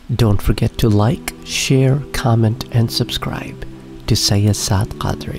Don't forget to like, share, comment and subscribe to Sayyid Saad Qadri.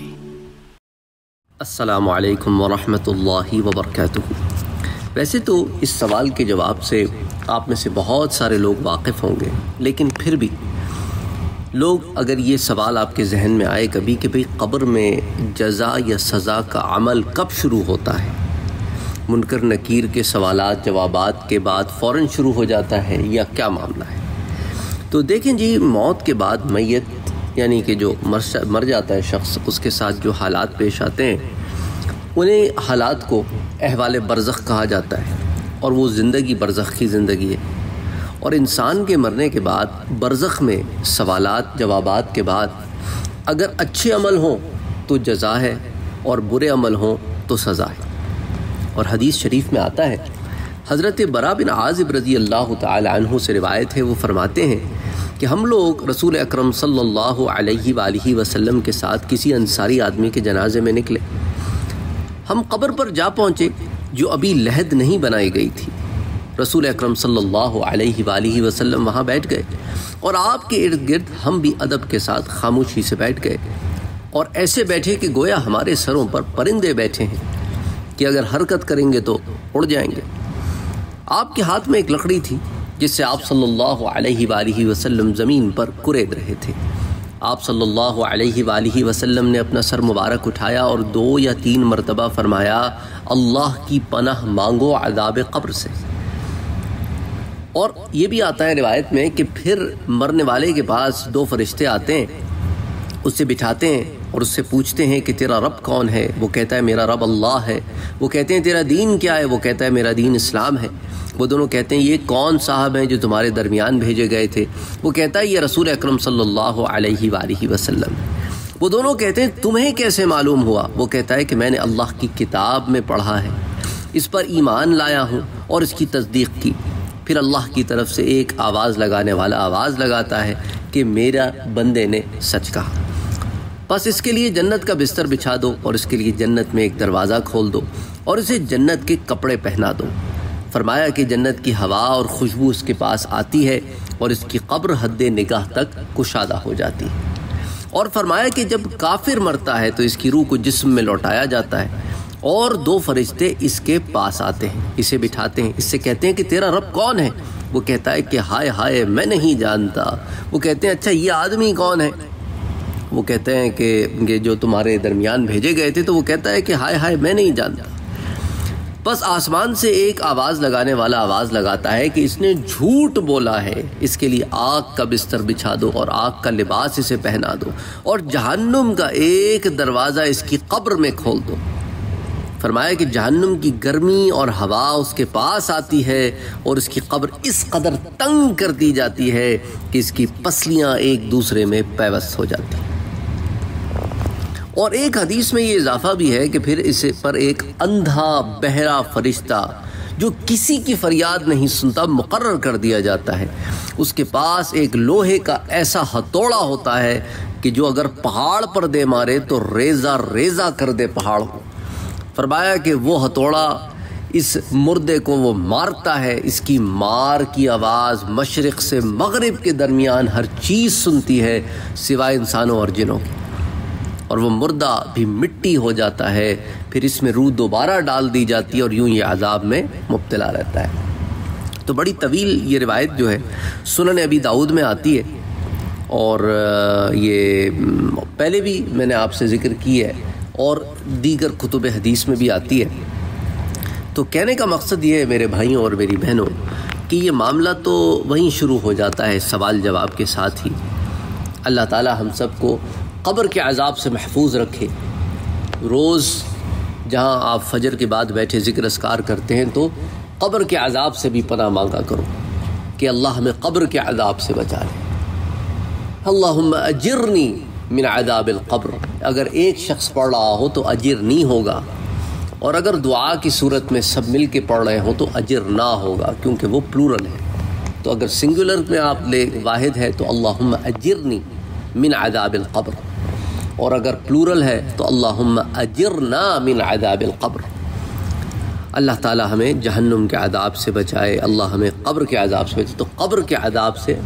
السلام علیکم ورحمۃ اللہ وبرکاتہ۔ ویسے تو اس سوال کے جواب سے آپ میں سے بہت سارے لوگ واقف ہوں گے، لیکن پھر بھی لوگ اگر یہ سوال آپ کے ذہن میں آئے کبھی کہ بھئی قبر میں جزا یا سزا کا عمل کب شروع ہوتا ہے، منکر نکیر کے سوالات جوابات کے بعد فوراً شروع ہو جاتا ہے یا کیا معاملہ ہے؟ تو دیکھیں جی، موت کے بعد میت یعنی کہ جو مر جاتا ہے شخص، اس کے ساتھ جو حالات پیش آتے ہیں انہیں حالات کو احوال برزخ کہا جاتا ہے، اور وہ زندگی برزخ کی زندگی ہے۔ اور انسان کے مرنے کے بعد برزخ میں سوالات جوابات کے بعد اگر اچھے عمل ہوں تو جزا ہے اور برے عمل ہوں تو سزا ہے۔ اور حدیث شریف میں آتا ہے، حضرت براء بن عازب رضی اللہ تعالی عنہ سے روایت ہے، وہ فرماتے ہیں کہ ہم لوگ رسول اکرم صلی اللہ علیہ وآلہ وسلم کے ساتھ کسی انصاری آدمی کے جنازے میں نکلے۔ ہم قبر پر جا پہنچے جو ابھی لحد نہیں بنائی گئی تھی۔ رسول اکرم صلی اللہ علیہ وآلہ وسلم وہاں بیٹھ گئے اور آپ کے ارد گرد ہم بھی ادب کے ساتھ خاموشی سے بیٹھ گئے، اور ایسے بیٹھے کہ گویا ہمارے سروں پر پرندے بیٹھے ہیں کہ اگر حرکت کریں گے تو اڑ جائیں گے۔ آپ کے ہاتھ میں ایک لکڑی تھی جس سے آپ صلی اللہ علیہ وآلہ وسلم زمین پر کرید رہے تھے۔ آپ صلی اللہ علیہ وآلہ وسلم نے اپنا سر مبارک اٹھایا اور 2 یا 3 مرتبہ فرمایا، اللہ کی پناہ مانگو عذاب قبر سے۔ اور یہ بھی آتا ہے روایت میں کہ پھر مرنے والے کے پاس 2 فرشتے آتے ہیں، اس سے بٹھاتے ہیں اور اس سے پوچھتے ہیں کہ تیرا رب کون ہے؟ وہ کہتا ہے میرا رب اللہ ہے۔ وہ کہتے ہیں تیرا دین کیا ہے؟ وہ کہتا ہے میرا دین اسلام ہے۔ وہ دونوں کہتے ہیں یہ کون صاحب ہیں جو تمہارے درمیان بھیجے گئے تھے؟ وہ کہتا ہے یہ رسول اکرم صلی اللہ علیہ وآلہ وسلم۔ وہ دونوں کہتے ہیں تمہیں کیسے معلوم ہوا؟ وہ کہتا ہے کہ میں نے اللہ کی کتاب میں پڑھا ہے، اس پر ایمان لایا ہوں اور اس کی تصدیق کی۔ پھر اللہ کی طرف سے ایک آواز لگانے والا آواز لگاتا ہے کہ میرا بندے نے سچ کہا، بس اس کے لیے جنت کا بستر بچھا دو اور اس کے لیے جنت میں ایک دروازہ کھول دو اور اسے جنت کے کپڑے پہنا دو۔ فرمایا کہ جنت کی ہوا اور خوشبو اس کے پاس آتی ہے اور اس کی قبر حد نگاہ تک کشادہ ہو جاتی ہے۔ اور فرمایا کہ جب کافر مرتا ہے تو اس کی روح کو جسم میں لوٹایا جاتا ہے اور 2 فرشتے اس کے پاس آتے ہیں، اسے بٹھاتے ہیں، اس سے کہتے ہیں کہ تیرا رب کون ہے؟ وہ کہتا ہے کہ ہائے ہائے میں نہیں جانتا۔ وہ کہتے ہیں اچھا یہ آدمی کون ہے؟ وہ کہتے ہیں کہ جو تمہارے درمیان بھیجے گئے تھے۔ تو وہ کہتا ہے کہ ہائے ہائے میں نہیں جانتا۔ بس آسمان سے ایک آواز لگانے والا آواز لگاتا ہے کہ اس نے جھوٹ بولا ہے، اس کے لیے آگ کا بستر بچھا دو اور آگ کا لباس اسے پہنا دو اور جہنم کا ایک دروازہ اس کی قبر میں کھول دو۔ فرمایا کہ جہنم کی گرمی اور ہوا اس کے پاس آتی ہے اور اس کی قبر اس قدر تنگ کر دی جاتی ہے کہ اس کی پسلیاں ایک دوسرے میں پیوست ہو جاتی ہیں۔ اور ایک حدیث میں یہ اضافہ بھی ہے کہ پھر اسے پر ایک اندھا بہرا فرشتہ جو کسی کی فریاد نہیں سنتا مقرر کر دیا جاتا ہے۔ اس کے پاس ایک لوہے کا ایسا ہتھوڑا ہوتا ہے کہ جو اگر پہاڑ پر دے مارے تو ریزہ ریزہ کر دے پہاڑ کو۔ فرمایا کہ وہ ہتھوڑا اس مردے کو وہ مارتا ہے، اس کی مار کی آواز مشرق سے مغرب کے درمیان ہر چیز سنتی ہے سوائے انسانوں اور جنوں کی، اور وہ مردہ بھی مٹی ہو جاتا ہے۔ پھر اس میں روح دوبارہ ڈال دی جاتی ہے اور یوں یہ عذاب میں مبتلا رہتا ہے۔ تو بڑی طویل یہ روایت جو ہے سنن ابی داؤد میں آتی ہے، اور یہ پہلے بھی میں نے آپ سے ذکر کی ہے اور دیگر کتب حدیث میں بھی آتی ہے۔ تو کہنے کا مقصد یہ ہے میرے بھائیوں اور میری بہنوں کہ یہ معاملہ تو وہیں شروع ہو جاتا ہے سوال جواب کے ساتھ ہی۔ اللہ تعالی ہم سب کو قبر کے عذاب سے محفوظ رکھے۔ روز جہاں آپ فجر کے بعد بیٹھے ذکر اذکار کرتے ہیں تو قبر کے عذاب سے بھی پناہ مانگا کرو کہ اللہ ہمیں قبر کے عذاب سے بچا لے۔ اللہم اجرنی من عذاب القبر، اگر ایک شخص پڑھ رہا ہو تو اجر نہیں ہوگا، اور اگر دعا کی صورت میں سب مل کے پڑھ رہے ہوں تو اجر نہ ہوگا، کیونکہ وہ پلورل ہے۔ تو اگر سنگولر میں آپ لے واحد ہے تو اللہم اجرنی من عذاب القبر، اور اگر پلورل ہے تو اللہم اجرنا من عذاب القبر۔ اللہ تعالی ہمیں جہنم کے عذاب سے بچائے، اللہ ہمیں قبر کے عذاب سے بچائے۔ تو قبر کے عذاب سے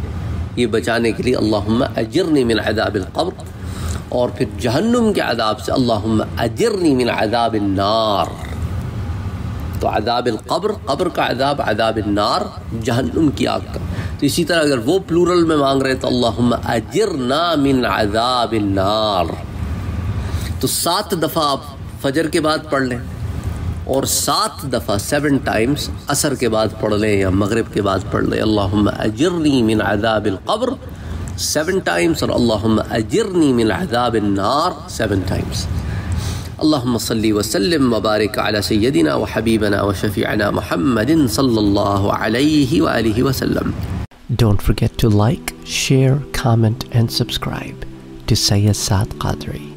یہ بچانے کے لیے اللہم اجرنی من عذاب القبر، اور پھر جہنم کے عذاب سے اللہم اجرنی من عذاب النار۔ تو عذاب القبر، قبر کا عذاب، عذاب النار جہنم کی آگ کا۔ تو اسی طرح اگر وہ پلورل میں مانگ رہے تو اللہم اجرنا من عذاب النار۔ تو 7 دفعہ آپ فجر کے بعد پڑھ لیں، اور 7 دفعہ 7 ٹائمز عصر کے بعد پڑھ لیں یا مغرب کے بعد پڑھ لیں۔ اللہم اجرنی من عذاب القبر 7 ٹائمز، اور اللہم اجرنی من عذاب النار 7 ٹائمز۔ اللہم صلی وسلم وبارک علی سیدنا وحبیبنا وشفیعنا محمد صلی اللہ علیہ وآلہ وسلم۔ Don't forget to like, share, comment and subscribe to Sayyid Saad Qadri.